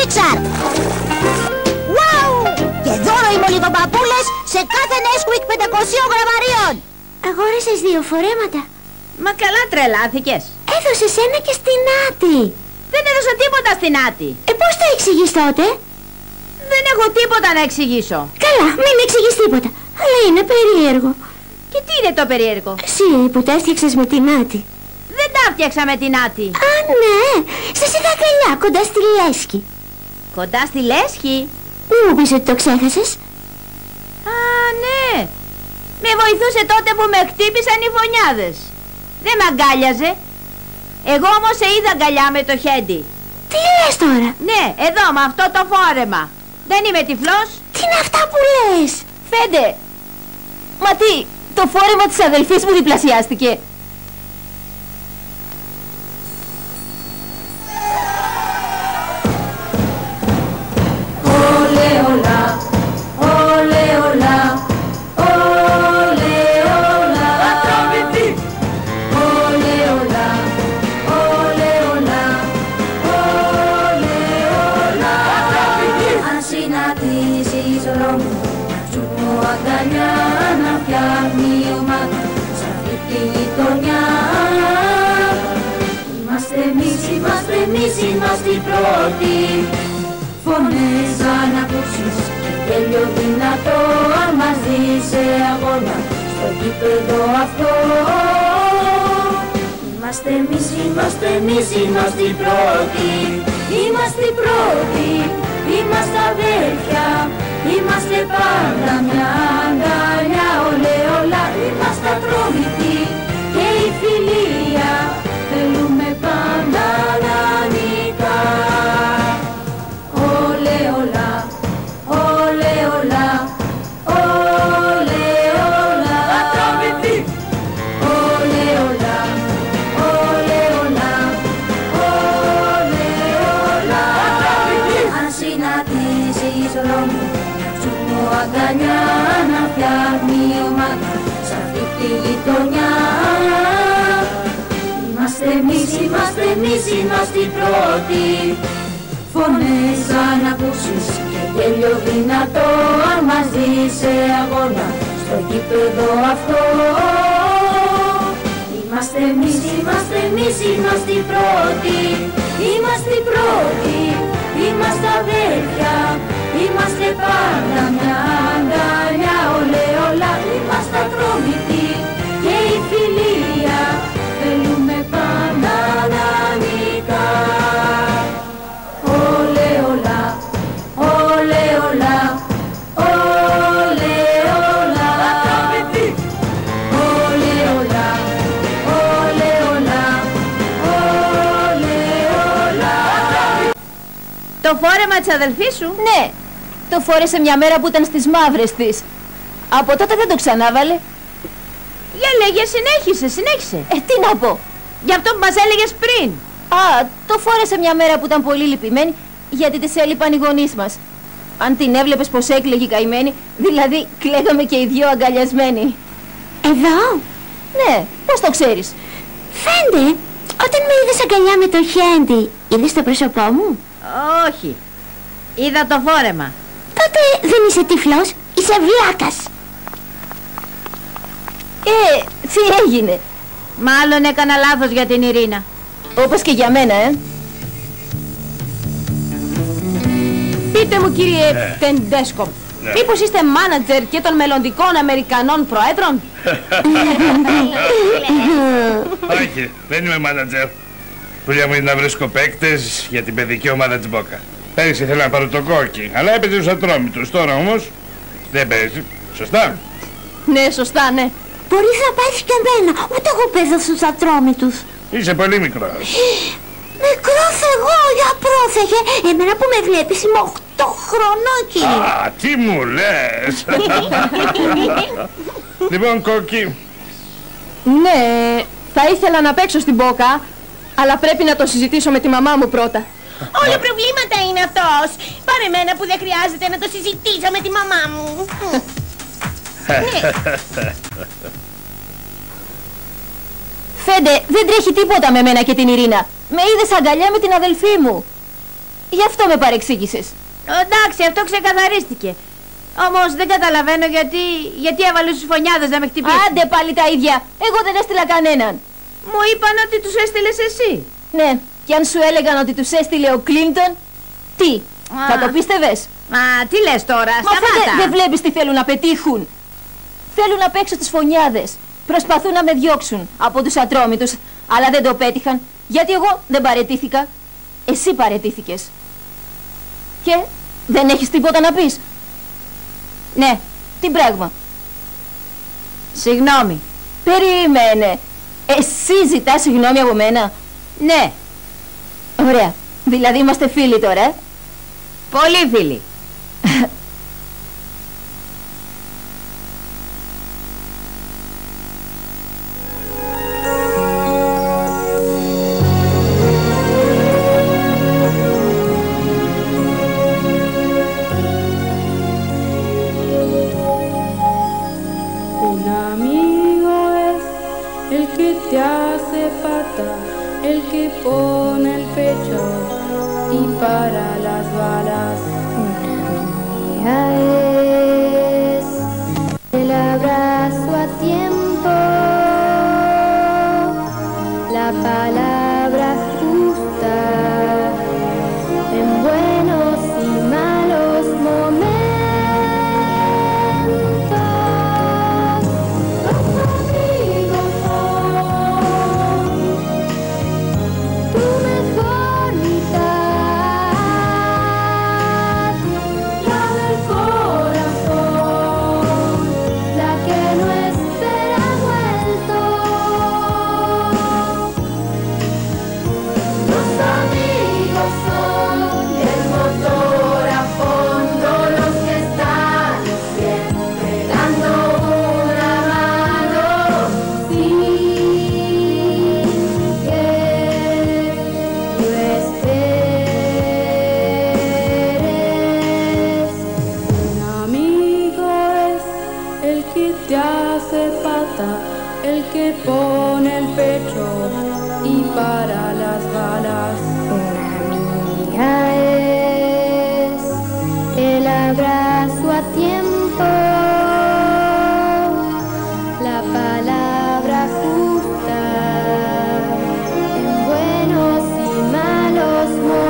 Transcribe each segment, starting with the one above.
Pixar. Wow! Και δώρο οι μολυβοπαπούλες σε κάθε Nesquik 500 γραμμαρίων. Αγόρασες 2 φορέματα. Μα καλά τρελάθηκες. Έδωσες ένα και στην Άτη. Δεν έδωσα τίποτα στην Άτη. Πώς το εξηγείς τότε? Δεν έχω τίποτα να εξηγήσω. Καλά, μην εξηγείς τίποτα. Αλλά είναι περίεργο. Και τι είναι το περίεργο? Εσύ που τα έφτιαξες με την Άτη. Δεν τα έφτιαξα με την Άτη. Α, ναι. Σας είδα αγκαλιά κοντά στη Λέσχη. Κοντά στη Λέσχη? Μη μου πεις ότι το ξέχασες. Α, ναι. Με βοηθούσε τότε που με χτύπησαν οι φωνιάδες. Δεν με αγκάλιαζε. Εγώ όμως σε είδα αγκαλιά με το χέντι. Τι λες τώρα? Ναι, εδώ με αυτό το φόρεμα. Δεν είμαι τυφλός. Τι είναι αυτά που λες? Φέντε. Μα τι, το φόρεμα της αδελφής μου διπλασιάστηκε. Είμαστε οι πρώτοι. Φωνές αν ακούσεις και τέλειο δυνατό, αν μας δεις σε αγώνα στο γήπεδο αυτό. Είμαστε εμείς, είμαστε εμείς, είμαστε οι πρώτοι. Είμαστε οι πρώτοι, είμαστε αδέρφια. Είμαστε πάντα μια αγκαλιά, ολέ όλα. Είμαστε ατρόμητοι και η φιλία θέλουμε πάντα να νικά. Ολέ όλα, ολέ όλα, ολέ όλα. Ατρόμητοι! Ολέ όλα, ολέ όλα, ολέ όλα. Ατρόμητοι! Αν συναντήσεις δρόμο, σου πω αγκαλιά να φτιάχνει ομάδα σ' αυτή τη γειτονιά. Είμαστε εμείς, είμαστε εμείς, είμαστε οι πρώτοι. Φωνές αν ακούσεις και γέλιο δυνατό, αν μας δεις σε αγώνα στο γήπεδο αυτό. Είμαστε εμείς, είμαστε εμείς, είμαστε οι πρώτοι. Είμαστε οι πρώτοι, είμαστε αδέρφια. Είμαστε πάντα μια αγκαλιά, ολέ όλα. Είμαστε ατρόμητοι και η φιλία θέλουμε πάντα να νικά. Ολέ όλα, ολέ όλα, ολέ όλα. Ατρόμητοι! Ολέ όλα, ολέ όλα, ολέ όλα. Το φόρεμα της αδελφής σου? Ναι, το φόρεσε μια μέρα που ήταν στις μαύρες της. Από τότε δεν το ξανάβαλε. Για λέγε, συνέχισε. Τι να πω? Για αυτό που μας έλεγες πριν. Α, το φόρεσε μια μέρα που ήταν πολύ λυπημένη, γιατί της έλειπαν οι γονείς μας. Αν την έβλεπες πως έκλαιγε η καημένη, δηλαδή κλαίγαμε και οι δυο αγκαλιασμένοι. Εδώ? Ναι, πώς το ξέρεις? Φαίνεται, όταν με είδες αγκαλιά με το χέντι, είδες το πρόσωπό μου? Όχι, είδα το φόρεμα. Τότε δεν είσαι τυφλός, είσαι βλάκας. Τι έγινε? Μάλλον έκανα λάθος για την Ειρήνα. Όπως και για μένα, Πείτε μου, κύριε Τεντέσκο, μήπως είστε μάνατζερ και των μελλοντικών Αμερικανών προέδρων? Όχι, δεν είμαι μάνατζερ. Δουλειά μου είναι να βρίσκω παίκτες για την παιδική ομάδα της Μπόκα. Πέρυσι ήθελα να πάρω το Κόκκι, αλλά έπαιζε στους Ατρόμητους. Τώρα όμως δεν παίζει. Σωστά? Ναι, σωστά, ναι. Μπορείς να πάρεις και εμένα, ούτε εγώ παίζω στους Ατρόμητους. Είσαι πολύ μικρός. Μικρός εγώ, για πρόθεχε. Εμένα που με βλέπεις είμαι 8 χρονών, κύριε. Α, τι μου λες? Λοιπόν, Κόκκι. Ναι, θα ήθελα να παίξω στην Μπόκα, αλλά πρέπει να το συζητήσω με τη μαμά μου πρώτα. Όλα προβλήματα είναι αυτός. Πάρε εμένα που δεν χρειάζεται να το συζητήσω με τη μαμά μου. Φέντε, δεν τρέχει τίποτα με μένα και την Ειρήνα. Με είδες αγκαλιά με την αδελφή μου. Γι' αυτό με παρεξήγησες. Εντάξει, αυτό ξεκαθαρίστηκε. Όμως δεν καταλαβαίνω γιατί έβαλες τους φωνιάδες να με χτυπήσουν. Άντε πάλι τα ίδια. Εγώ δεν έστειλα κανέναν. Μου είπαν ότι τους έστειλες εσύ. Ναι, και αν σου έλεγαν ότι τους έστειλε ο Κλίντον, τι, θα το πίστευες? Μα τι λες τώρα, Μα σταμάτα. δεν βλέπεις τι θέλουν να πετύχουν. Θέλουν να παίξουν τις φωνιάδες. Προσπαθούν να με διώξουν από τους Ατρόμητους, αλλά δεν το πέτυχαν, γιατί εγώ δεν παραιτήθηκα. Εσύ παραιτήθηκες. Και δεν έχεις τίποτα να πεις? Ναι, τι πράγμα? Συγγνώμη. Περίμενε. Εσύ ζητάς συγγνώμη από μένα? Ναι. Ωραία. Δηλαδή είμαστε φίλοι τώρα, Πολύ φίλοι. El que pone el pecho y para las balas. Una amiga es el abrazo a tiempo, la palabra justa en buenos y malos momentos. Los amigos son tu mejor mitad, la del corazón, la que no espera vuelto. Los amigos son el motor a fondo, los que están siempre dando una mano sin que tú esperes. Un amigo es el que te hace pata, el que pone el pecho y para las balas. Una amiga es el abrazo a tiempo, la palabra justa en buenos y malos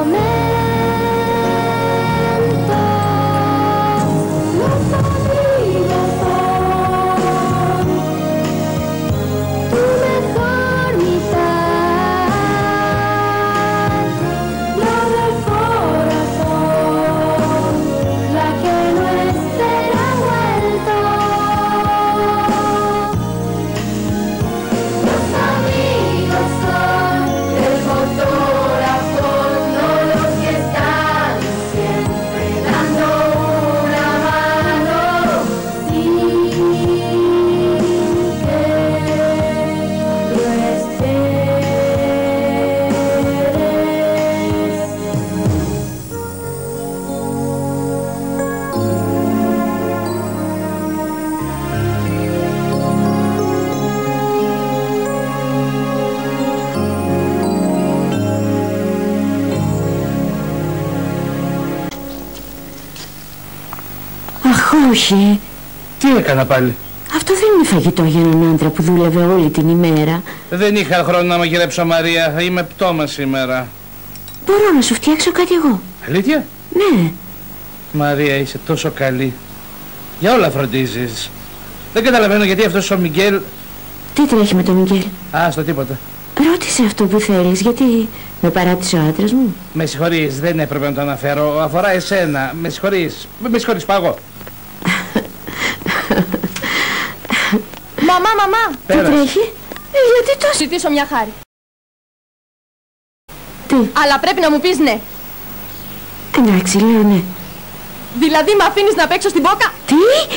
momentos. Los amigos son tu mejor mitad, la del corazón, la que no espera vuelto. Los amigos son el motor a fondo, los que están siempre dando una mano sin que tú Αχ, όχι. Τι έκανα πάλι? Αυτό δεν είναι φαγητό για έναν άντρα που δούλευε όλη την ημέρα. Δεν είχα χρόνο να μαγειρέψω, Μαρία. Είμαι πτώμα σήμερα. Μπορώ να σου φτιάξω κάτι εγώ. Αλήθεια? Ναι. Μαρία, είσαι τόσο καλή. Για όλα φροντίζεις. Δεν καταλαβαίνω γιατί αυτός ο Μιγγέλ... Τι τρέχει με τον Μιγγέλ? Στο τίποτα. Ρώτησε αυτό που θέλεις, γιατί με παράτησε ο άντρας μου. Με συγχωρείς, δεν έπρεπε να το αναφέρω. Αφορά εσένα. Με συγχωρείς. Με συγχωρείς, πάγω. Μαμά, Τι τρέχει? γιατί το ζητήσω μια χάρη? Τι? Αλλά πρέπει να μου πεις ναι. Εντάξει, λέω ναι. Δηλαδή με αφήνεις να παίξω στην μπόκα? Τι?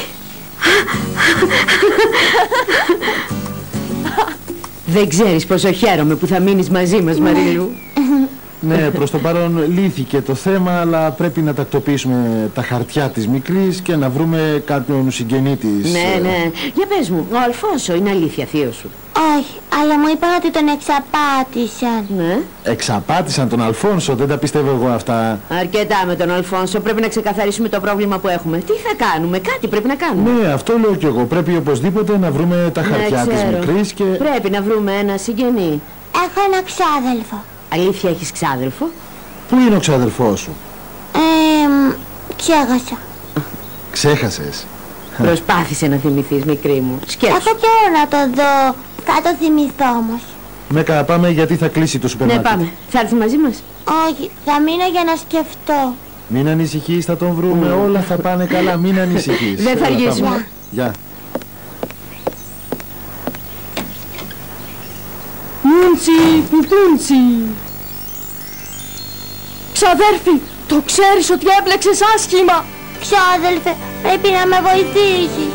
Δεν ξέρεις πόσο χαίρομαι που θα μείνεις μαζί μας, Μαρίλου. Ναι, προς το παρόν λύθηκε το θέμα, αλλά πρέπει να τακτοποιήσουμε τα χαρτιά της μικρής και να βρούμε κάποιον συγγενή της. Ναι. Για πες μου, ο Αλφόνσο είναι αλήθεια θείος σου? Όχι, αλλά μου είπαν ότι τον εξαπάτησαν. Ναι. Εξαπάτησαν τον Αλφόνσο, δεν τα πιστεύω εγώ αυτά. Αρκετά με τον Αλφόνσο, πρέπει να ξεκαθαρίσουμε το πρόβλημα που έχουμε. Τι θα κάνουμε, κάτι πρέπει να κάνουμε. Ναι, αυτό λέω κι εγώ. Πρέπει οπωσδήποτε να βρούμε τα χαρτιά της μικρής και... Πρέπει να βρούμε ένα συγγενή. Έχω ένα ξάδελφο. Αλήθεια, έχεις ξάδελφο? Πού είναι ο ξάδελφός σου? Ξέχασα. Ξέχασες? Προσπάθησε να θυμηθείς, μικρή μου. Σκέψου. Έχω καιρό να το δω. Θα το θυμηθώ όμως. Μέκα, πάμε γιατί θα κλείσει το σούπερ μάρκετ. Ναι, πάμε. Θα έρθει μαζί μας? Όχι, θα μείνω για να σκεφτώ. Μην ανησυχείς, θα τον βρούμε. Όλα θα πάνε καλά, μην ανησυχείς. Δεν θα αργήσουμε. Γεια. Μούντσι, πουπούνττσι. Ξαδέρφη, το ξέρεις ότι έμπλεξες άσχημα. Ξάδελφε, πρέπει να με βοηθήσεις.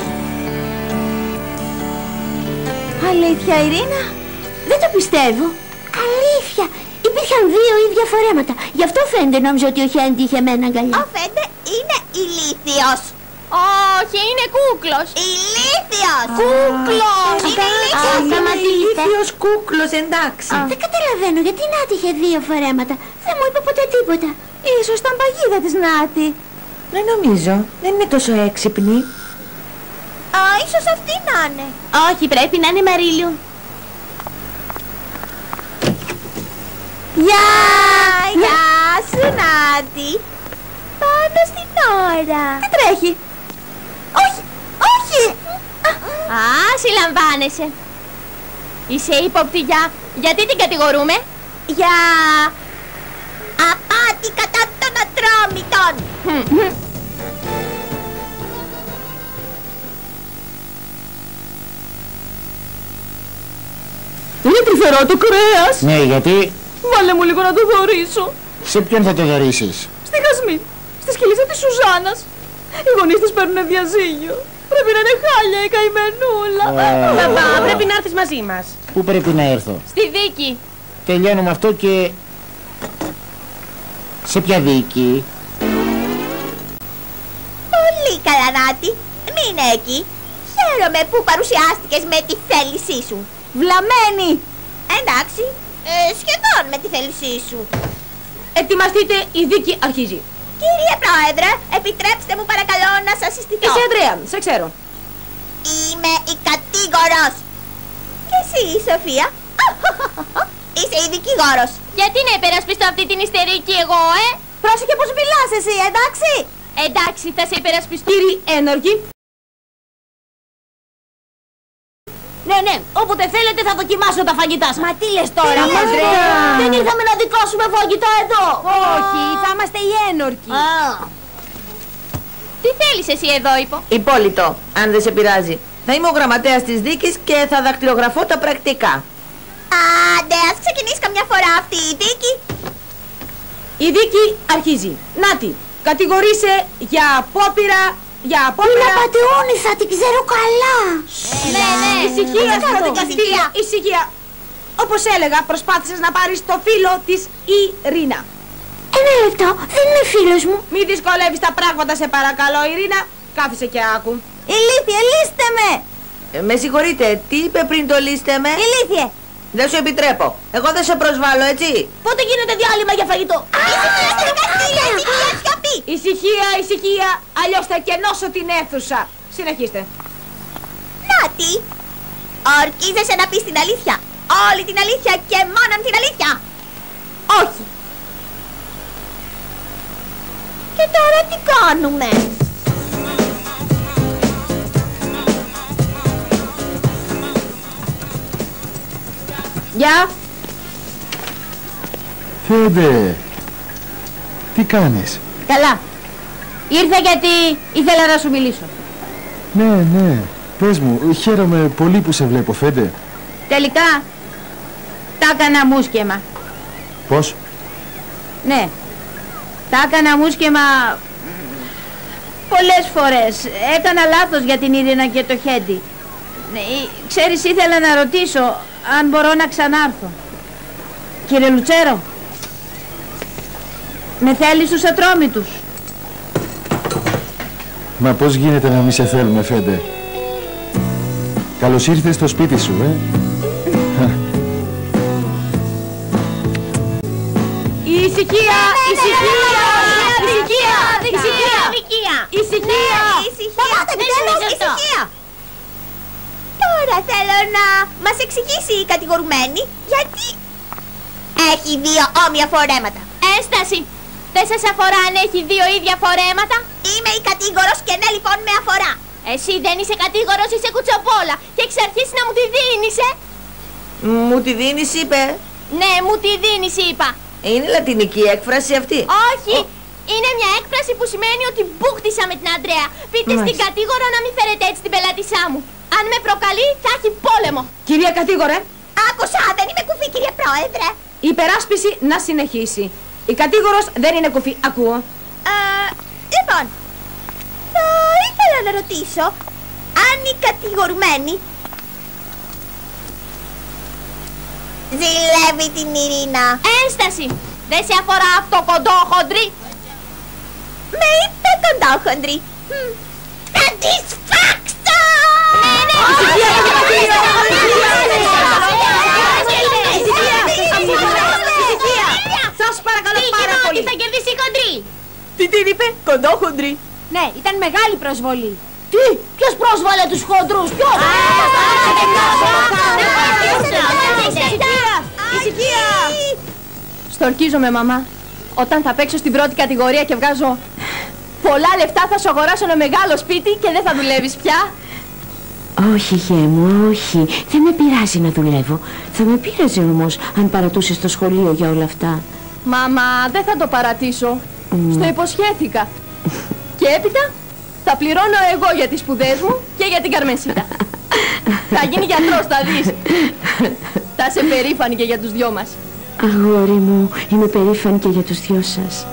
Αλήθεια, Ειρήνα? Δεν το πιστεύω. Αλήθεια, υπήρχαν δύο ίδια φορέματα. Γι' αυτό φαίνεται νόμιζα ότι ο Χέντι είχε εμένα αγκαλιά. Ο Φέντε είναι ηλίθιος. Όχι, είναι κούκλος. Ηλίθιος! Κούκλος! Είναι ηλίθιος! Σταματήστε. κούκλος, εντάξει. Δεν καταλαβαίνω γιατί η Νάτη είχε δύο φορέματα. Δεν μου είπε ποτέ τίποτα. Ίσως ήταν παγίδα της Νάτη. Δεν νομίζω. Δεν είναι τόσο έξυπνη. Ίσως αυτή να είναι. Όχι, πρέπει να είναι η Μαρίλιου. Γεια σου, Νάτη. Πάνω στην ώρα. Τι τρέχει? Όχι, όχι. Συλλαμβάνεσαι. Είσαι ύποπτη γιατί την κατηγορούμε? Για απάτη κατά των Ατρόμητων. Είναι τρυφερό το κρέας. Ναι, γιατί? Βάλε μου λίγο να το δωρήσω. Σε ποιον θα το δωρήσεις? Στη Γασμίν, στη σκυλίτσα της Σουζάνας. Οι γονείς της παίρνουνε διαζύγιο. Πρέπει να είναι χάλια η καημενούλα. Παπά, πρέπει να έρθεις μαζί μας. Πού πρέπει να έρθω? Στη δίκη. Τελειώνουμε αυτό και... Σε ποια δίκη? Πολύ καλά, Νάτη. Μείνε εκεί. Χαίρομαι που παρουσιάστηκες με τη θέλησή σου. Βλαμμένη. Εντάξει, σχεδόν με τη θέλησή σου. Ετοιμαστείτε, η δίκη αρχίζει. Κύριε Πρόεδρε, επιτρέψτε μου παρακαλώ να σας συστηθώ. Είσαι Ανδρέα, σε ξέρω. Είμαι η κατήγορος. Και εσύ, η Σοφία. Είσαι η δικηγόρος. Γιατί να υπερασπιστώ αυτή την ιστερική εγώ, Πρόσεχε πως μιλάς εσύ, εντάξει. Εντάξει, θα σε υπερασπιστώ. Κύριε Ένορκη. Ναι, όποτε θέλετε θα δοκιμάσω τα φαγητά σας. Μα τι λες τώρα, Ανδρέα? Δεν ήρθαμε να δικώσουμε φαγητά εδώ. Όχι, θα είμαστε οι Ένορκοι. Τι θέλεις εσύ εδώ, Υπόλοιπο, αν δεν σε πειράζει. Θα είμαι ο γραμματέας της δίκης και θα δακτυλογραφώ τα πρακτικά. Άντε, ας ξεκινήσει καμιά φορά αυτή η δίκη. Η δίκη αρχίζει. Νάτι, κατηγορείσαι για απόπειρα. Είναι απατεώνη, θα την ξέρω καλά. Ναι. Ησυχία Κάτω, στο δικαστήριο. Ησυχία. Όπως έλεγα, προσπάθησες να πάρεις το φίλο της Ειρήνα. Ένα λεπτό, δεν είναι φίλος μου. Μη δυσκολεύεις τα πράγματα, σε παρακαλώ, Ειρήνα. Κάθισε και άκου. Ηλίθιε, λύστε με. Με συγχωρείτε, τι είπε πριν το λύστε με? Ηλίθιε. Δεν σου επιτρέπω. Εγώ δεν σε προσβάλλω, έτσι. Πότε γίνεται διάλειμμα για φαγητό? Ησυχία στο δικαστήριο, ησυχία, σιωπή. Ησυχία, αλλιώς θα κενώσω την αίθουσα. Συνεχίστε. Νάτι, ορκίζεσαι να πεις την αλήθεια. Όλη την αλήθεια και μόνον την αλήθεια. Όχι. Και τώρα τι κάνουμε? Γεια. Φέντε, τι κάνεις? Καλά. Ήρθα γιατί ήθελα να σου μιλήσω. Ναι, πες μου, χαίρομαι πολύ που σε βλέπω, Φέντε. Τελικά, τα έκανα μουσκεμα. Πώς? Ναι, τα έκανα μουσκεμα πολλές φορές. Έκανα λάθος για την Ειρήνα και το Χέντι. Ξέρεις, ήθελα να ρωτήσω αν μπορώ να ξανάρθω. Κύριε Λουτσέρο, με θέλεις στους Ατρόμητους? Μα πώς γίνεται να μη σε θέλουμε, Φέντε? Καλώς ήρθες στο σπίτι σου, Ησυχία! Ησυχία! Ησυχία! Ησυχία! Ησυχία! Τώρα θέλω να μας εξηγήσει η κατηγορουμένη γιατί έχει δύο όμοια φορέματα. Ένσταση! Δεν σας αφορά αν έχει δύο ίδια φορέματα? Είμαι η κατήγορος και ναι λοιπόν με αφορά. Εσύ δεν είσαι κατήγορος, είσαι κουτσοπόλα και έχεις αρχίσει να μου τη δίνεις, Μου τη δίνεις, είπε. Ναι, μου τη δίνεις, είπα. Είναι λατινική έκφραση αυτή. Όχι! Είναι μια έκφραση που σημαίνει ότι μπούχτισα με την Αντρέα. Πείτε στην κατήγορο να μην φέρετε έτσι την πελάτησά μου. Αν με προκαλεί θα έχει πόλεμο. Κυρία κατήγορε, Άκουσα, δεν είμαι κουφή κύριε Πρόεδρε. η υπεράσπιση να συνεχίσει. Η κατήγορος δεν είναι κουφή, ακούω. Λοιπόν, θα ήθελα να ρωτήσω αν η κατηγορουμένη ζηλεύει την Ειρήνα. Ένσταση! Δεν σε αφορά αυτό κοντό χοντρί. Με είπε κοντόχοντρη. Θα της φάξω! Σας παρακαλώ πάρα πολύ. Θα κερδίσει η χοντρή. Τι την είπε, κοντόχοντρη. Ναι, ήταν μεγάλη προσβολή. Τι, ποιος πρόσβαλε τους χοντρούς, ποιος? Ησυχία! Στορκίζομαι, μαμά. Όταν θα παίξω στην πρώτη κατηγορία και βγάζω πολλά λεφτά θα σου αγοράσω ένα μεγάλο σπίτι και δεν θα δουλεύεις πια. Όχι, γέ μου, όχι. Δεν με πειράζει να δουλεύω. Θα με πείραζε όμως αν παρατούσες το σχολείο για όλα αυτά. Μαμά, δεν θα το παρατήσω. Στο υποσχέθηκα. Και έπειτα θα πληρώνω εγώ για τις σπουδές μου και για την Καρμενσίτα. Θα γίνει γιατρός, θα δεις. Θα είσαι περήφανη και για τους δυο μας. Αγόρι μου, είμαι περήφανη και για τους δυο σας.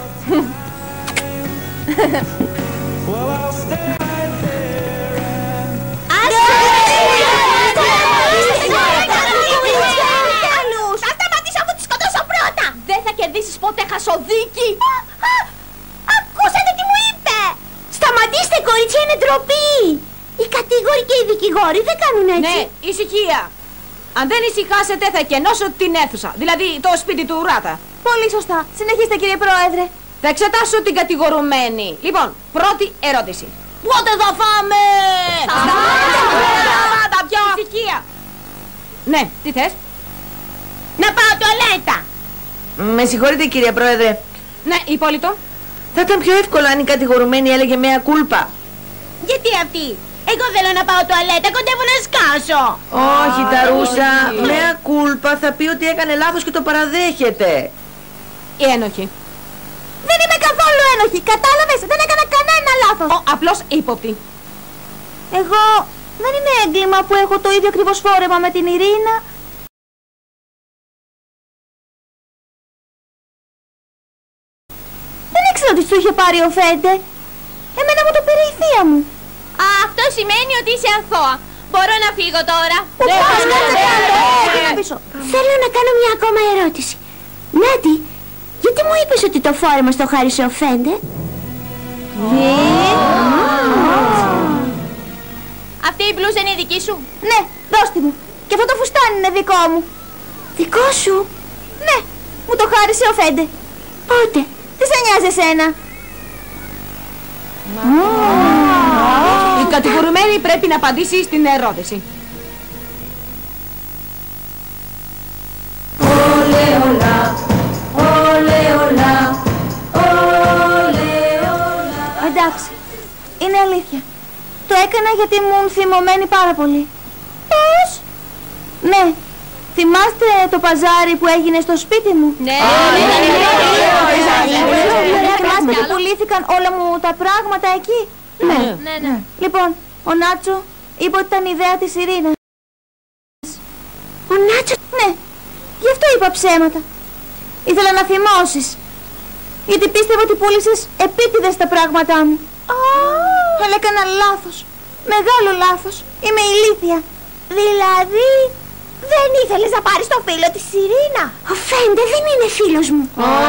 Θα σταματήσω αφού τη σκοτώσω πρώτα. Δεν θα κερδίσεις ποτέ, χασοδίκη. Ακούσατε τι μου είπε. Σταματήστε, κορίτσια, είναι ντροπή. Οι κατήγοροι και οι δικηγόροι δεν κάνουν έτσι. Ναι, ησυχία. Αν δεν ησυχάσετε θα εκενώσω την αίθουσα, δηλαδή το σπίτι του Ράτα. Πολύ σωστά. Συνεχίστε, κύριε Πρόεδρε. Θα εξετάσω την κατηγορουμένη. Λοιπόν, πρώτη ερώτηση. Πότε θα φάμε! Σταμάτα πια! Ησυχία! Ναι, τι θες? Να πάω τουαλέτα. Με συγχωρείτε κύριε Πρόεδρε. Ναι, Υπόλοιπο. Θα ήταν πιο εύκολο αν η κατηγορουμένη έλεγε μea κούλπα. Γιατί αυτή? Εγώ θέλω να πάω τουαλέτα, κοντεύω να σκάσω. Όχι Ταρούσα, μea κούλπα θα πει ότι έκανε λάθος και το παραδέχεται. Η ένοχη. Δεν είμαι καθόλου ένοχη. Κατάλαβες, δεν έκανα κανένα λάθος. Απλώς ύποπτη. Εγώ δεν είναι έγκλημα που έχω το ίδιο ακριβώς φόρεμα με την Ειρήνα. Δεν ήξερα ότι σου είχε πάρει ο Φέντε. Εμένα μου το πήρε η θεία μου. Αυτό σημαίνει ότι είσαι αθώα. Μπορώ να φύγω τώρα? Θέλω να κάνω μια ακόμα ερώτηση. Νάτι, γιατί μου είπες ότι το φόρεμα στο χάρισε ο Φέντε? Αυτή η μπλούζα είναι δική σου? Ναι, δώσ' τη μου. Και αυτό το φουστάνι είναι δικό μου. Δικό σου? Ναι, μου το χάρισε ο Φέντε. Πότε? Τι σε νοιάζει εσένα? Η κατηγορουμένη πρέπει να απαντήσει στην ερώτηση. Εντάξει, είναι αλήθεια. Το έκανα γιατί ήμουν θυμωμένη πάρα πολύ. Πώς? Ναι, θυμάστε το παζάρι που έγινε στο σπίτι μου? Ναι. Θυμάστε που πουλήθηκαν όλα μου τα πράγματα εκεί? Ναι. Λοιπόν, ο Νάτσο είπε ότι ήταν ιδέα της Ειρήνας. Ο Νάτσο? Ναι, γι' αυτό είπα ψέματα. Ήθελα να θυμώσεις. Γιατί πίστευα ότι πούλησες επίτηδες τα πράγματά μου. Αλλά έκανα λάθος. Μεγάλο λάθος. Είμαι ηλίθια. Δηλαδή, δεν ήθελες να πάρεις το φίλο της Ειρήνα? Ο Φέντε δεν είναι φίλος μου.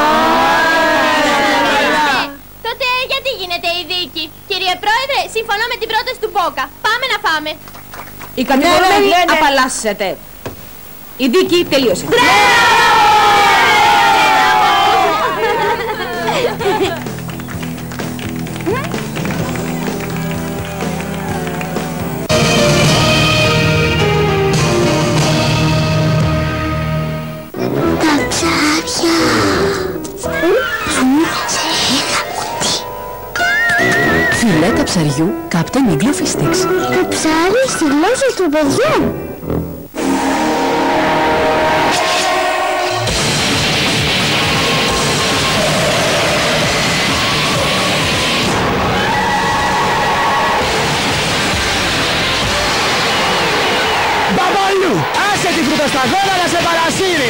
Τότε γιατί γίνεται η δίκη? Κύριε Πρόεδρε, συμφωνώ με την πρόταση του Μπόκα. Πάμε να φάμε. Η κατηγορουμένη απαλλάσσεται. Η δίκη τελείωσε. Φιλέτα ψαριού Captain Igloo Fish Sticks. Το ψάρι στη γλώσσα του παιδιού. Μπαμπαλιού, άσε τη φρουτοσταγόνα να σε παρασύρει.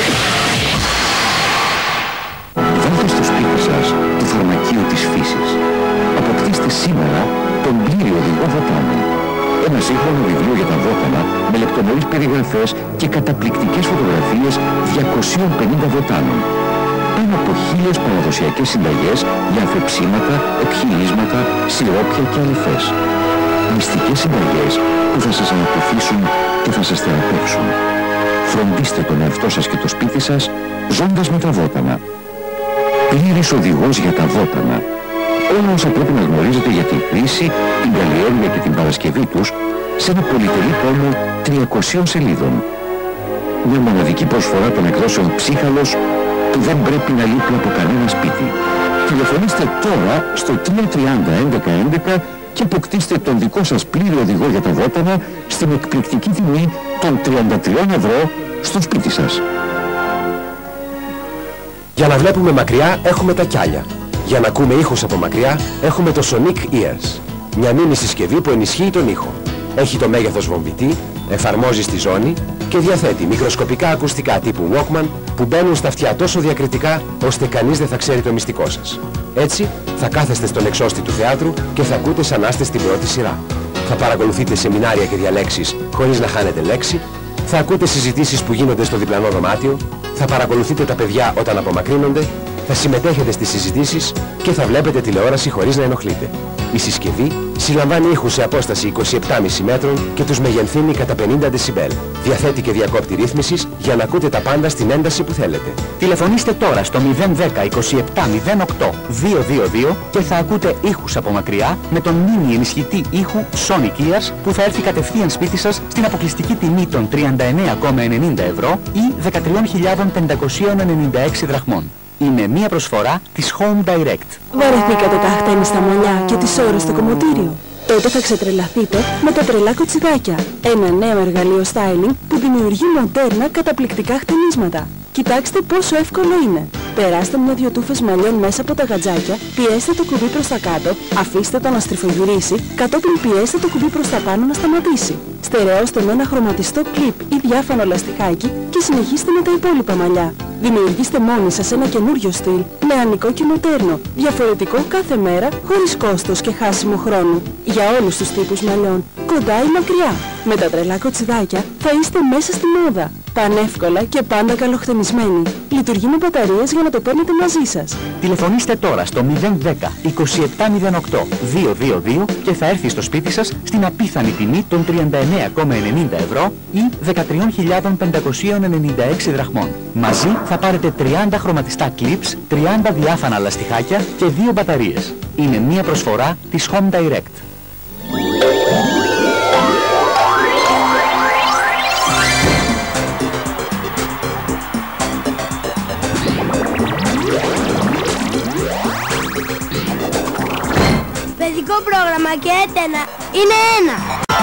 Βάλτε στο σπίτι σας το φαρμακείο της φύσης. Αποκτήστε σήμερα τον πλήρη οδηγό βοτάνων. Ένα σύγχρονο βιβλίο για τα βότανα με λεπτομερείς περιγραφές και καταπληκτικές φωτογραφίες 250 βοτάνων. Πάνω από 1000 παραδοσιακές συνταγές για αφεψίματα, εκχυλίσματα, σιρόπια και αληθές. Μυστικές συνταγές που θα σας αναποφύσουν και θα σας θεραπεύσουν. Φροντίστε τον εαυτό σας και το σπίτι σας ζώντας με τα βότανα. Πλήρης οδηγός για τα βότανα. Όλα όσα πρέπει να γνωρίζετε για τη χρήση, την καλλιέργεια και την παρασκευή τους σε ένα πολυτελή τόμο 300 σελίδων. Μια μοναδική προσφορά των εκδόσεων Ψύχαλος που δεν πρέπει να λείπει από κανένα σπίτι. Τηλεφωνήστε τώρα στο 330 11 11 και αποκτήστε τον δικό σας πλήρη οδηγό για τα βότανα στην εκπληκτική τιμή των 33 ευρώ στο σπίτι σας. Για να βλέπουμε μακριά έχουμε τα κιάλια. Για να ακούμε ήχους από μακριά έχουμε το Sonic Ears. Μια μίνι συσκευή που ενισχύει τον ήχο. Έχει το μέγεθος βομβητή, εφαρμόζει στη ζώνη και διαθέτει μικροσκοπικά ακουστικά τύπου Walkman που μπαίνουν στα αυτιά τόσο διακριτικά ώστε κανείς δεν θα ξέρει το μυστικό σας. Έτσι θα κάθεστε στον εξώστη του θεάτρου και θα ακούτε σαν να είστε στην πρώτη σειρά. Θα παρακολουθείτε σεμινάρια και διαλέξεις χωρίς να χάνετε λέξη. Θα ακούτε συζητήσεις που γίνονται στο διπλανό δωμάτιο. Θα παρακολουθείτε τα παιδιά όταν απομακρύνονται. Θα συμμετέχετε στις συζητήσεις και θα βλέπετε τηλεόραση χωρίς να ενοχλείτε. Η συσκευή συλλαμβάνει ήχους σε απόσταση 27,5 μέτρων και τους μεγενθύνει κατά 50 δεσιμπέλ. Διαθέτει και διακόπτη ρύθμισης για να ακούτε τα πάντα στην ένταση που θέλετε. Τηλεφωνήστε τώρα στο 010 27 08 222 και θα ακούτε ήχους από μακριά με τον μίνι ενισχυτή ήχου Sonic Ears που θα έρθει κατευθείαν σπίτι σας στην αποκλειστική τιμή των 39,90 ευρώ ή 13.596 δραχμών. Είναι μία προσφορά της Home Direct. Βαρεθήκατε τα χτένιστα μαλλιά και τις ώρες στο κομμωτήριο? Τότε θα ξετρελαθείτε με τα τρελά κοτσιδάκια. Ένα νέο εργαλείο styling που δημιουργεί μοντέρνα καταπληκτικά χτενίσματα. Κοιτάξτε πόσο εύκολο είναι. Περάστε μια-δυο τούφες μαλλιών μέσα από τα γατζάκια, πιέστε το κουμπί προς τα κάτω, αφήστε το να στριφογυρίσει, κατόπιν πιέστε το κουμπί προς τα πάνω να σταματήσει. Στερεώστε με ένα χρωματιστό κλιπ ή διάφανο λαστιχάκι και συνεχίστε με τα υπόλοιπα μαλλιά. Δημιουργήστε μόνοι σας ένα καινούριο στυλ, νεανικό και μοντέρνο, διαφορετικό κάθε μέρα, χωρίς κόστος και χάσιμο χρόνου. Για όλους τους τύπους μαλλιών, κοντά ή μακριά. Με τα τρελά κοτσιδάκια θα είστε μέσα στη μόδα. Πανεύκολα και πάντα καλοχτενισμένοι. Λειτουργεί με μπαταρίες για να το παίρνετε μαζί σας. Τηλεφωνήστε τώρα στο 010 2708 222 και θα έρθει στο σπίτι σας στην απίθανη τιμή των 39,90 ευρώ ή 13.596 δραχμών. Μαζί θα πάρετε 30 χρωματιστά κλιπς, 30 διάφανα λαστιχάκια και 2 μπαταρίες. Είναι μία προσφορά της Home Direct. Παιδικό πρόγραμμα και έταινα είναι ένα.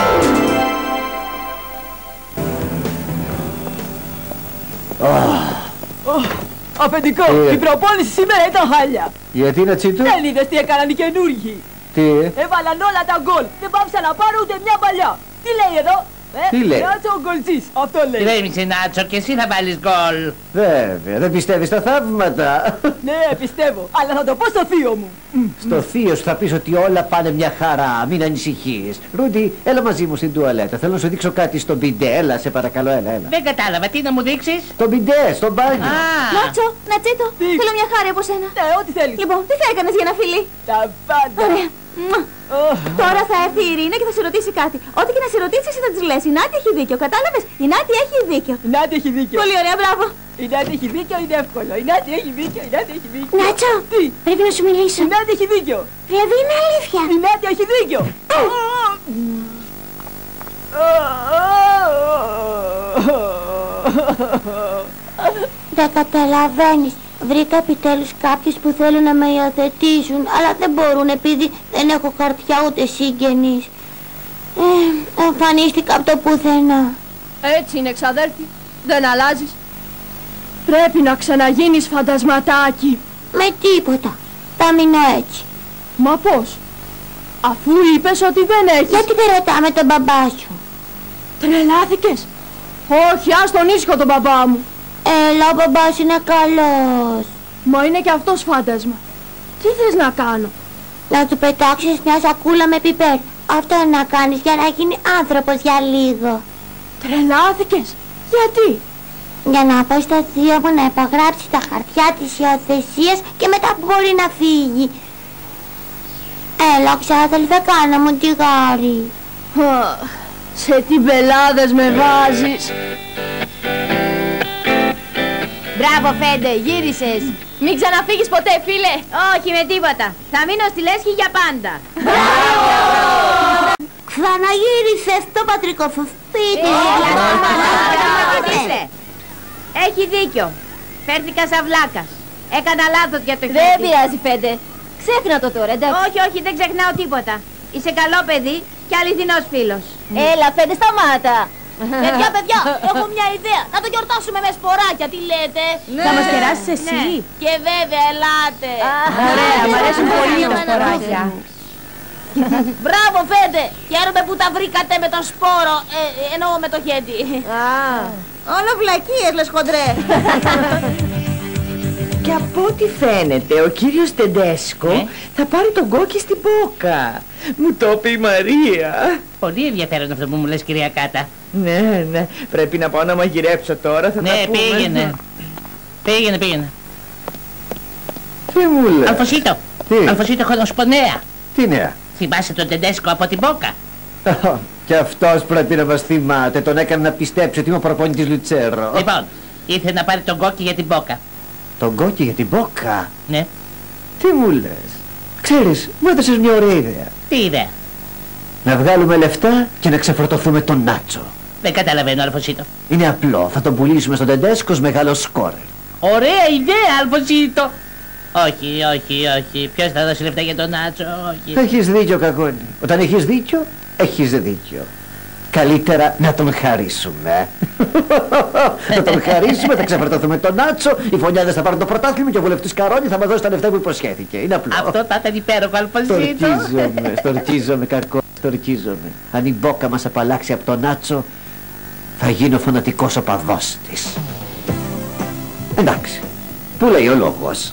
Αφεντικό, η προπόνηση σήμερα ήταν χάλια. Γιατί να τσίτω? Δεν είδες τι έκαναν οι καινούργοι? Τι? Έβαλαν όλα τα γκολ. Δεν πάψαν να πάρουν ούτε μια παλιά. Τι λέει εδώ? Τι λέει? Νάτσο ο γκολτζής, αυτό λέει. Ηρέμησε Νάτσο και εσύ θα βάλεις γκολ. Βέβαια, δεν πιστεύεις στα θαύματα. Ναι, πιστεύω, αλλά θα το πω στο θείο μου. Στο θείο σου θα πεις ότι όλα πάνε μια χαρά, μην ανησυχείς. Ρούντι, έλα μαζί μου στην τουαλέτα, θέλω να σου δείξω κάτι στο μπιντέ, έλα σε παρακαλώ, έλα. Δεν κατάλαβα, τι να μου δείξεις? Το μπιντέ, στο μπάνιο. Νάτσο, Νατσίτο, θέλω μια χάρη από σένα. Ναι, ό,τι θέλεις. Λοιπόν, τι θα έκανες για ένα φιλί? Τα πάντα. Ωραία. Τώρα θα έρθει η Ειρήνα και θα σε ρωτήσει κάτι. Ό,τι και να σε ρωτήσει, εσύ θα της λες. Η Νάτη έχει δίκιο, κατάλαβες? Η Νάτη έχει δίκιο. Η Νάτη έχει δίκιο. Πολύ ωραία, μπράβο. Η Νάτη έχει δίκιο, είναι εύκολο. Η Νάτη έχει δίκιο, η Νάτη έχει δίκιο. Νάτσο, τι? Πρέπει να σου μιλήσω. Η Νάτη έχει δίκιο. Δηλαδή είναι αλήθεια. Η Νάτη έχει δίκιο. Δεν καταλαβαίνεις. Βρήκα επιτέλους κάποιους που θέλουν να με υιοθετήσουν, αλλά δεν μπορούν επειδή δεν έχω χαρτιά ούτε συγγενείς. Εμφανίστηκα από το πουθενά. Έτσι είναι, ξαδέρφη. Δεν αλλάζεις. Πρέπει να ξαναγίνεις φαντασματάκι. Με τίποτα. Θα μείνω έτσι. Μα πώς? Αφού είπες ότι δεν έχεις. Γιατί δεν ρωτάμε τον μπαμπά σου? Τρελάθηκες? Όχι, ας τον ήσυχο τον μπαμπά μου. Έλα, ο μπαμπάς είναι καλός. Μα είναι και αυτός φάντασμα. Τι θες να κάνω? Να του πετάξεις μια σακούλα με πιπέρ. Αυτό να κάνεις για να γίνει άνθρωπος για λίγο. Τρελάθηκες? Γιατί? Για να πω στο θείο μου να υπογράψει τα χαρτιά της υιοθεσίας και μετά μπορεί να φύγει. Έλα, ξάδελφε, θα κάνω μου τη γάρη. Σε τι μπελάδες με βάζεις. Μπράβο, Φέντε, γύρισες. Μην ξαναφύγεις ποτέ, φίλε. Όχι με τίποτα. Θα μείνω στη λέσχη για πάντα. Ξαναγύρισες στο πατρικό σου σπίτι. Έχει δίκιο. Φέρθηκα σαν βλάκας. Έκανα λάθος για το χέρι. Δεν πειράζει, Φέντε. Ξέχνα το τώρα, εντάξει. Όχι, όχι, δεν ξεχνάω τίποτα. Είσαι καλό παιδί και αληθινός φίλος. Έλα, Φέντε, σταμάτα. Παιδιά, έχω μια ιδέα. Να το γιορτάσουμε με σποράκια, τι λέτε? Θα μας κεράσεις εσύ? Και βέβαια, ελάτε. Ωραία, μ' αρέσουν πολύ τα σποράκια. Μπράβο, Φέντε. Χαίρομαι που τα βρήκατε με τον σπόρο. Εννοώ με το χέντι. Όλο βλακίες λες, χοντρέ. Και από ό,τι φαίνεται, ο κύριος Τεντέσκο θα πάρει τον Κόκκι στην Μπόκα. Μου το είπε η Μαρία. Πολύ ενδιαφέρον αυτό που μου λες, κυρία Κάτα. Ναι, πρέπει να πάω να μαγειρέψω τώρα, θα τα πούμε. Πήγαινε. Τι μου λες? Αλφωσίτο, Αλφωσίτο, έχω να σου πω νέα. Τι νέα? Θυμάσαι τον Τεντέσκο από την Μπόκα? Και αυτός πρέπει να μας θυμάται, τον έκανε να πιστέψει ότι είμαι ο προπονητής Λουτσέρο. Λοιπόν, ήρθε να πάρει τον Κόκκι για την Μπόκα. Τον Κόκκι για την Μπόκα? Ναι. Τι μου λες? Ξέρεις, μου έδωσες μια ωραία ιδέα. Τι ιδέα? Να βγάλουμε λεφτά και να ξεφορτωθούμε τον Νάτσο. Δεν καταλαβαίνω, Αλφωσίτο. Είναι απλό, θα τον πουλήσουμε στον Τεντέσκο ως μεγάλο σκόρερ. Ωραία ιδέα, Αλφωσίτο. Όχι. Ποιος θα δώσει λεφτά για τον Νάτσο? Όχι. Έχεις δίκιο, Κακόνι. Όταν έχεις δίκιο, έχεις δίκιο. Καλύτερα να τον χαρίσουμε. Να τον χαρίσουμε, θα ξεφορτωθούμε τον Νάτσο, οι φωνιάδες θα πάρουν το πρωτάθλημα και ο βουλευτής Καρόνι θα μας δώσει τα λεφτά που υποσχέθηκε. Είναι απλό. Αυτό θα ήταν υπέροχο, Αλφωσίτο. Στορκίζομαι, Κακόνι, στορκίζομαι. Αν η Μπόκα μας απαλλάξει από τον Νάτσο, θα γίνω φανατικός οπαδός της. Εντάξει, πού λέει ο λόγος?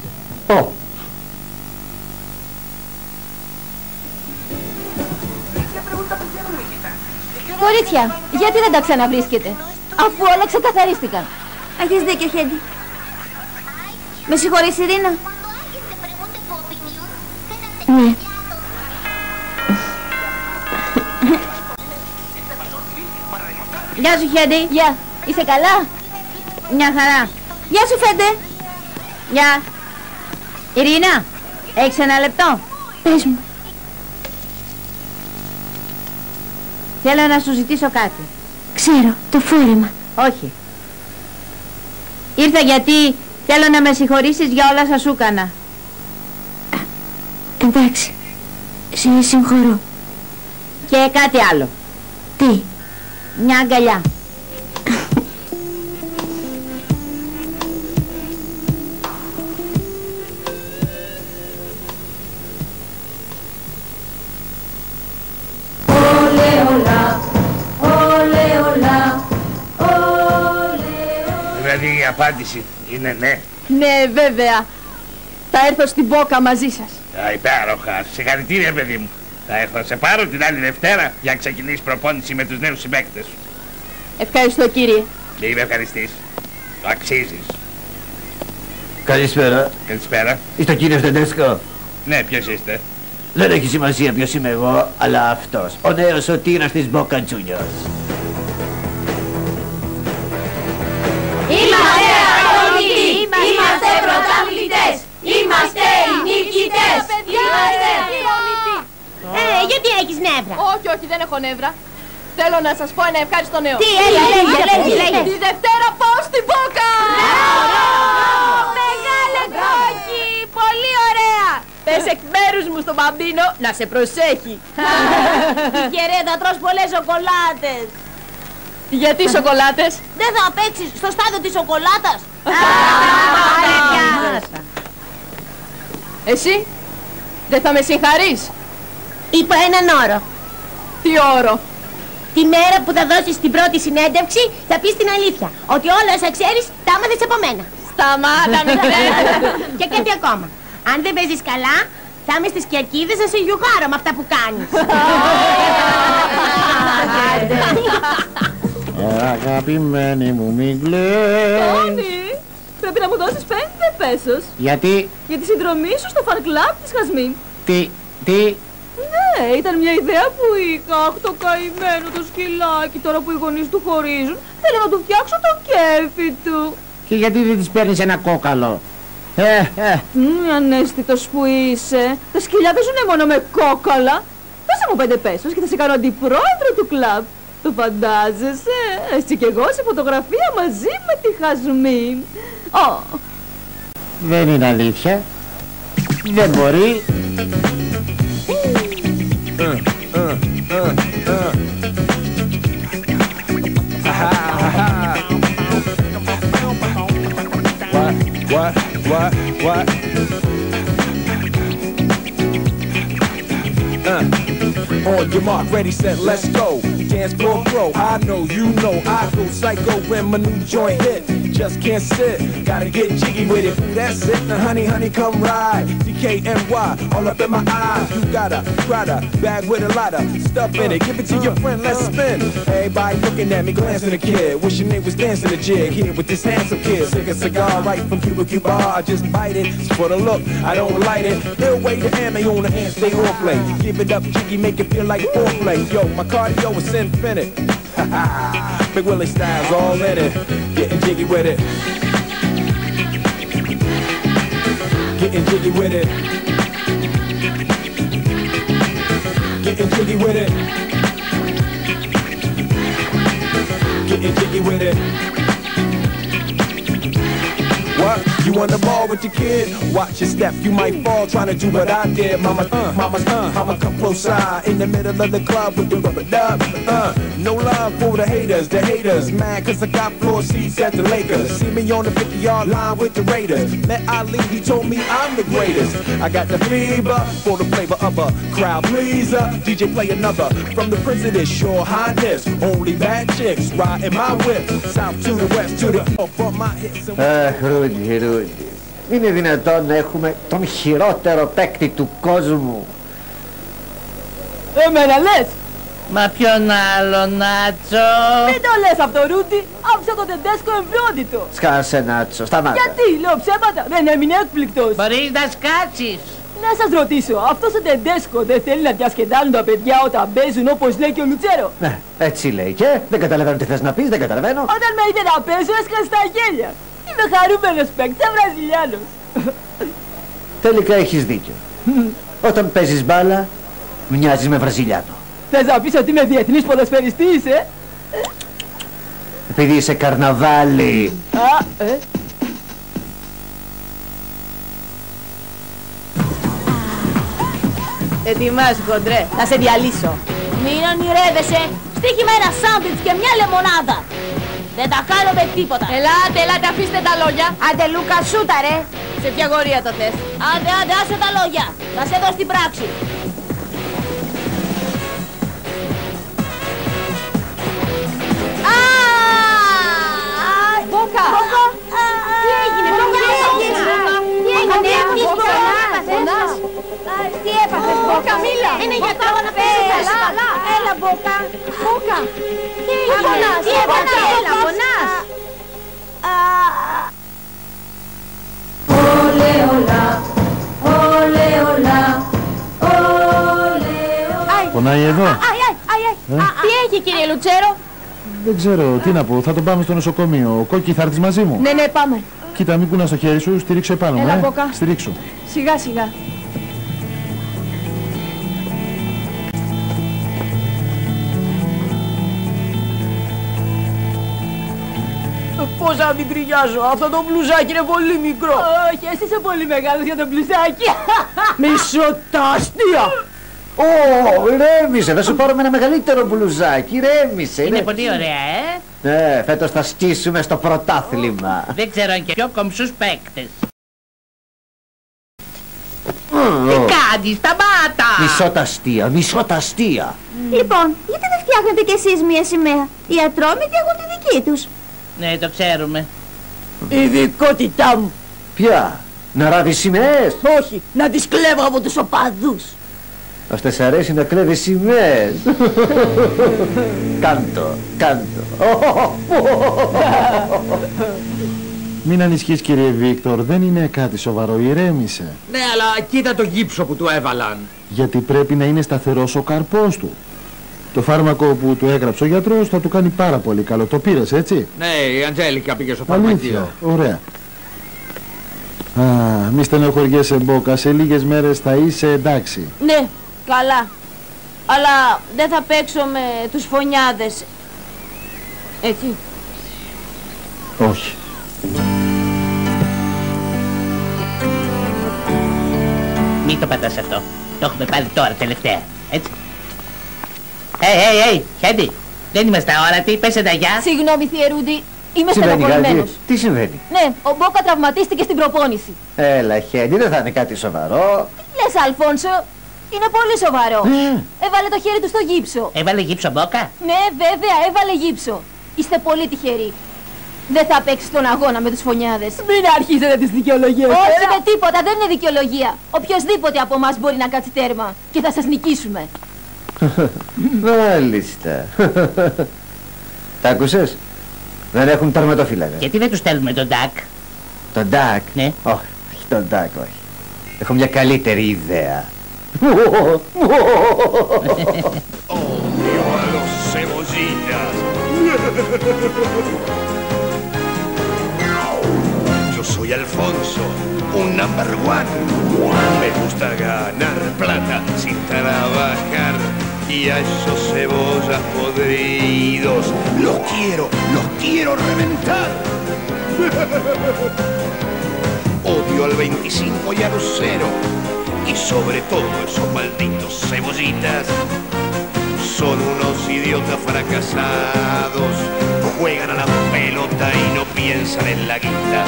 Κορίτσια, γιατί δεν τα ξαναβρίσκετε, αφού όλα ξεκαθαρίστηκαν? Έχεις δίκιο, Χέντι. Με συγχωρείς, Ειρήνα? Ναι. Γεια σου, Χέντι. Γεια. Είσαι καλά? Μια χαρά. Γεια σου, Φέντε. Γεια. Ειρήνα, έχεις ένα λεπτό? Πες μου. Θέλω να σου ζητήσω κάτι. Ξέρω, το φόρεμα. Όχι. Ήρθα γιατί θέλω να με συγχωρήσεις για όλα σας σου έκανα. Εντάξει, σε συγχωρώ. Και κάτι άλλο. Τι? Μια αγκαλιά. Δηλαδή η απάντηση είναι ναι? Ναι, βέβαια. Θα έρθω στην Μπόκα μαζί σας. Υπέροχα. Συγχαρητήρια, παιδί μου. Θα έρθω να σε πάρω την άλλη Δευτέρα για να ξεκινήσει προπόνηση με τους νέους συμπαίκτες σου. Ευχαριστώ, κύριε. Δεν είμαι ευχαριστής. Το αξίζεις. Καλησπέρα. Καλησπέρα. Είστε ο κύριος Τεντέσκο? Ναι, ποιος είστε? Δεν έχει σημασία ποιος είμαι εγώ, αλλά αυτός. Ο νέος σωτήρας της Boca Juniors. Είμαστε αγωνικοί! Είμαστε πρωταθλητές! Είμαστε οι νικητές! Γιατί έχεις νεύρα? Όχι, δεν έχω νεύρα. Θέλω να σας πω ένα ευχάριστο νέο. Τι, λέγε. Τη Δευτέρα πάω στην Μπόκα! Μεγάλε Πες εκ μέρους μου στον Μπαμπίνο να σε προσέχει. Τυχερέ, θα τρως πολλές σοκολάτες. Γιατί σοκολάτες? Δεν θα παίξεις στο στάδιο της σοκολάτας. Εσύ, δεν θα με συγχαρείς? Είπα έναν όρο. Τι όρο? Τη μέρα που θα δώσεις την πρώτη συνέντευξη θα πεις την αλήθεια. Ότι όλα όσα ξέρεις τα άμαθες από μένα. Σταμάτα, μικρέ. Και κάτι ακόμα. Αν δεν παίζεις καλά, θα είμαι στις κερκίδες να σε γιουγάρω με αυτά που κάνεις. Αγαπημένη μου, μην κλαις. Τόνι, πρέπει να μου δώσεις 5 πέσος. Γιατί? Για τη συνδρομή σου στο φαν κλαμπ της Χασμίν. Τι? Ναι, ήταν μια ιδέα που είχα. Αχ, το καημένο το σκυλάκι, τώρα που οι γονείς του χωρίζουν, θέλω να του φτιάξω το κέφι του. Και γιατί δεν της παίρνεις ένα κόκαλο? Ανέστητος που είσαι. Τα σκυλιά δεν ζουνε μόνο με κόκαλα. Δώσε μου 5 πέσος και θα σε κάνω αντιπρόεδρο του κλαμπ. Το φαντάζεσαι? Έτσι κι εγώ σε φωτογραφία μαζί με τη Χασμίν. Δεν είναι αλήθεια. Δεν μπορεί. What? On your mark, ready, set, let's go. Dance floor pro, I know, you know, I go psycho when my new joint hit. Just can't sit, gotta get jiggy with it. Ooh, that's it, now honey, come ride. DKNY, all up in my eyes. You got a Prada bag with a lot of stuff in it. Give it to your friend, let's spin. Everybody looking at me, glancing a kid. Wishing they was dancing a jig here with this handsome kid. Sick a cigar right from Cuba. I just bite it, it's for the look, I don't light it. They'll wait the ammo on the hand, stay on play. Give it up, jiggy, make it feel like foreplay. Yo, my cardio is infinite. Big Willie style's all in it. Getting jiggy with it. Getting jiggy with it. Getting jiggy with it. Getting jiggy with it. What? You on the ball with your kid? Watch your step, you might fall trying to do what I did. Mama, come close side in the middle of the club with the rubber dub. No love for the haters, mad cause I got floor seats at the Lakers. See me on the 50-yard line with the Raiders. Met Ali, he told me I'm the greatest. I got the fever for the flavor of a crowd pleaser. DJ play another from the Prince of this Your Highness. Only bad chicks riding my whip. South to the west to the from my hips. Ρούγι. Είναι δυνατόν να έχουμε τον χειρότερο παίκτη του κόσμου? Εμένα λες? Μα ποιον άλλο, Νάτσο? Μην το λες αυτό, Ρούτι. Άφησα τον Τεντέσκο εμβρόντιτο. Σκάσε, Νάτσο, σταμάτα. Γιατί, λέω ψέματα? Δεν έμεινε έκπληκτος. Μπορείς να σκάτσεις. Να σας ρωτήσω, αυτός ο Τεντέσκο δεν θέλει να διασκεδάνουν τα παιδιά όταν παίζουν όπως λέει και ο Λουτσέρο? Ναι, έτσι λέει και δεν καταλαβαίνω τι θες να πεις, δεν καταλαβαίνω. Όταν με είδε να παίζω έσκασε τα γέλια. Είμαι χαρούμενος παίκτης, σαν Βραζιλιάνος. Τελικά έχεις δίκιο. Όταν παίζεις μπάλα, μοιάζεις με Βραζιλιάνο. Θες να πεις ότι είμαι διεθνής ποδοσφαιριστής, Επειδή είσαι καρναβάλι. Ετοιμάσου, χοντρέ, θα σε διαλύσω. Μην ονειρεύεσαι. Στοίχημα ένα σάντουιτς και μια λεμονάδα. Δεν τα κάνω με τίποτα. Ελάτε, αφήστε τα λόγια. Άντε Λούκα, σούτα ρε. Σε ποια γωνία το θες? Άντε, άσε τα λόγια. Θα σε δω στην πράξη. Μπόκα! Τι έγινε, τι έπαθες, Μπόκα, μίλα! Είναι για τώρα να πέσεις καλά. Έλα, Μπόκα. Μπόκα! Τι έγινε, τι έπαθες, έλα, πονάς. Όλε όλα, όλε όλα, όλε όλα. Πονάει εδώ? Τι έχει, κύριε Λουτσέρο? Δεν ξέρω, τι να πω, θα τον πάμε στο νοσοκομείο. Κόκκι, θα έρθεις μαζί μου? Ναι, πάμε. Κοίτα, μην κουνάς το χέρι σου, στηρίξω επάνω μου, Μπόκα. Στηρίξω. Σιγά, σιγά. πώς να μην κρινιάζω. Αυτό το μπλουζάκι είναι πολύ μικρό. Όχι, εσύ είσαι πολύ μεγάλος για το μπλουζάκι. Μισό τα αστεία. Ω, ρέμισε, θα σου πάρουμε ένα μεγαλύτερο μπλουζάκι, ρέμισε. Είναι πολύ ωραία, Ναι, φέτος θα σκίσουμε στο πρωτάθλημα. Δεν ξέρω αν και πιο κομψούς παίκτες. Τι κάνεις, σταμάτα! Μισό τα αστεία. Λοιπόν, γιατί δεν φτιάχνετε κι εσείς μια σημαία? Οι Ατρόμητοι έχουν τη δική τους. Ναι, το ξέρουμε. Η ειδικότητά μου. Ποια? Να ράβεις σημαίες? Όχι, να τις κλέβω από τους οπαδούς. Ώστε σ' αρέσει να κλέβεις σημαίες. Κάντο. Μην ανησυχείς κύριε Βίκτορ, δεν είναι κάτι σοβαρό, ηρέμησε. Ναι, αλλά κοίτα το γύψο που του έβαλαν. Γιατί πρέπει να είναι σταθερός ο καρπός του. Το φάρμακο που του έγραψε ο γιατρός θα του κάνει πάρα πολύ καλό. Το πήρες, έτσι? Ναι, η Αντζέλικα πήγε στο φαρμακείο. Ωραία. Μη στενοχωριέσαι Μπόκα, σε λίγες μέρες θα είσαι εντάξει. Ναι, καλά. Αλλά δεν θα παίξω με τους φωνιάδες. Έτσι. Όχι. Μην το πατάς αυτό. Το έχουμε πάρει τώρα τελευταία. Έτσι. Χέντι. Δεν είμαστε αόρατοι. Πες τα γεια. Συγγνώμη, Θιερούντι. Είμαι στενοχωρημένος. Τι συμβαίνει? Ναι, ο Μπόκα τραυματίστηκε στην προπόνηση. Έλα, Χέντι, δεν θα είναι κάτι σοβαρό. Τι λες, Αλφόνσο? Είναι πολύ σοβαρό. Έβαλε το χέρι του στο γύψο. Έβαλε γύψο, Μπόκα? Ναι, βέβαια, έβαλε γύψο. Είστε πολύ τυχεροί. Δεν θα παίξει τον αγώνα με τους φωνιάδες. Μην αρχίζετε τις δικαιολογίες. Όχι με τίποτα, δεν είναι δικαιολογία. Οποιοςδήποτε από εμάς μπορεί να κάτσει τέρμα και θα σας νικήσουμε. Μάλιστα. Τα άκουσες? Δεν έχουν τερματοφύλακα. Γιατί δεν τους στέλνουμε τον Ντάκ? Τον Ντάκ? Ναι. Όχι, τον Ντάκ, όχι. Έχω μια καλύτερη ιδέα. Yo soy Alfonso, un number one. Me gusta ganar plata sin trabajar. Y a esos cebollas podridos los quiero reventar. Odio al 25 y a los 0. Y sobre todo esos malditos cebollitas. Son unos idiotas fracasados. Juegan a la pelota y no piensan en la guita.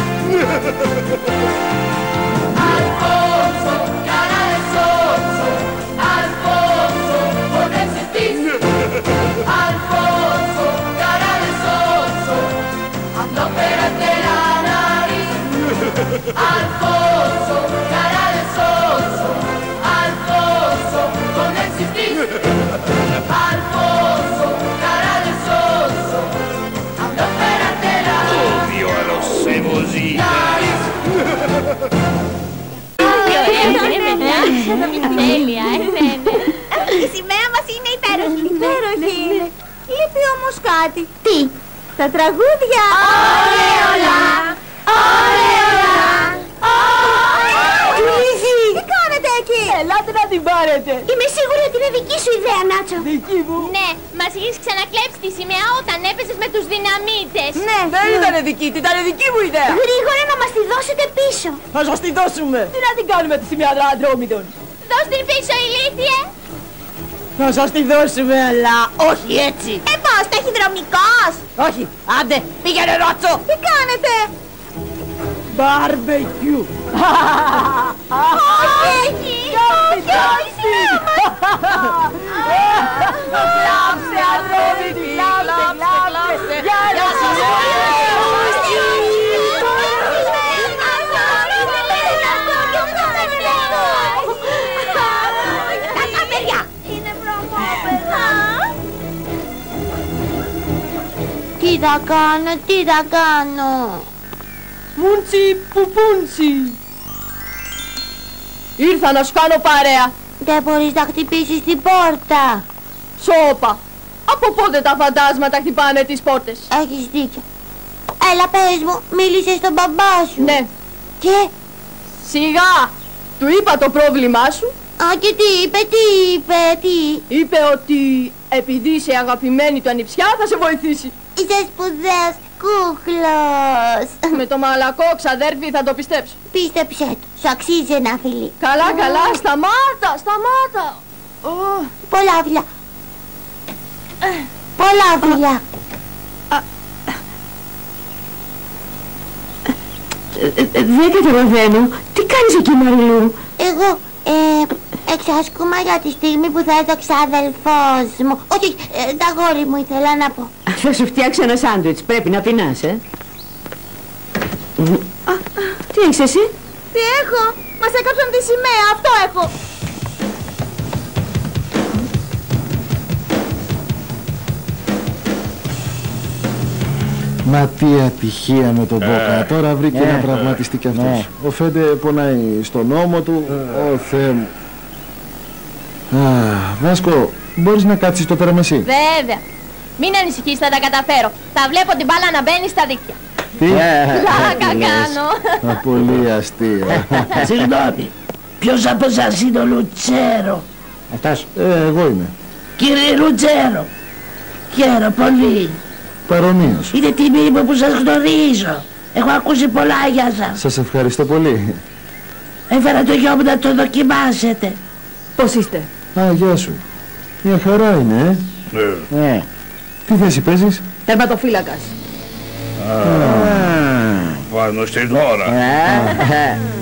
Alfonso, cara de sonso. Alfonso, ¿por qué existís? Alfonso, cara de sonso. Anda, opérate la nariz. Alfonso, cara de sonso. Alfonso, ¿dónde existís? Alfonso, cara de sonso. Anda, opérate la nariz. Odio a los cebollitas. Τέλεια, η σημαία μας είναι υπέροχη. Υπέροχη είναι. Λείπει όμως κάτι. Τι? Τα τραγούδια. Ωραίολα. Ωραίολα. Τι κάνετε εκεί? Ελάτε να την πάρετε. Είμαι σίγουρη ότι είναι δική σου ιδέα, Νάτσο. Δική μου? Ναι, μας είχες ξανακλέψει τη σημαία όταν έπαιζες με τους δυναμίτες. Ναι, δεν ήταν δική, ήταν δική μου ιδέα. Γρήγορα να μας τη δώσετε πίσω. Θα σας τη δώσουμε. Τι να την κάνουμε τη σημαία των Ατρόμητων? Δώσ' την πίσω, ηλίθιε. Θα σας τη δώσουμε, αλλά όχι έτσι. Πώς, ταχυδρομικός? Όχι, άντε, πήγαινε Νάτσο. Τι κάνετε? Μπαρμπεκιού. Όχι, όχι, Κλάψε, Ατρόμητη, κλάψε. Γεια σας. Τι θα κάνω. Μουντσι πουπούντσι. Ήρθα να σου κάνω παρέα. Δεν μπορείς να χτυπήσεις την πόρτα. Σώπα. Από πότε τα φαντάσματα χτυπάνε τις πόρτες? Έχεις δίκιο. Έλα πες μου, μίλησες στον μπαμπά σου? Ναι. Και? Σιγά. Του είπα το πρόβλημά σου. Και τι είπε? Είπε ότι επειδή είσαι αγαπημένη του ανιψιά θα σε βοηθήσει. Είσαι σπουδαίος. κούκλος. Με το μαλακό ξαδέρφη θα το πιστέψω. Πίστεψέ το, σου αξίζει ένα φιλί. Καλά, καλά, σταμάτα, σταμάτα. Πολλά φιλιά. Πολλά φιλιά. Δεν καταλαβαίνω. Τι κάνεις εκεί, Μαριλού? Εγώ εξασκούμα για τη στιγμή που θα έρθει ο ξαδελφός μου. Όχι, τα γόρι μου ήθελα να πω. Θα σου φτιάξω ένα σάντουιτς. Πρέπει να πεινάς, Τι έχεις εσύ? Τι έχω? Μας έκαψαν τη σημαία, αυτό έχω. Μα τι ατυχία με τον Μπόκα. Τώρα βρήκε να τραυματιστεί κι αυτός. Ο Φέντε πονάει στον ώμο του. Ω Θεέ μου. Βάσκο, μπορείς να κάτσεις το πέρα με εσύ? Βέβαια. Μην ανησυχείς, θα τα καταφέρω. Θα βλέπω την μπάλα να μπαίνει στα δίκτυα. Τι? Πλάκα κάνω. Πολύ αστεία. Συγγνώμη, ποιος από εσάς είναι ο Λουτσέρο? Αυτός. Εγώ είμαι. Κύριε Λουτσέρο, χαίρομαι πολύ. Παρομοίως. Είναι τιμή μου που σας γνωρίζω. Έχω ακούσει πολλά για σας. Σας ευχαριστώ πολύ. Έφερα το γιο μου να το δοκιμάσετε. Πώς είστε? Γεια σου. Μια χαρά είναι, Τι θέση παίζεις? Τερματοφύλακας. Πάνω στην ώρα.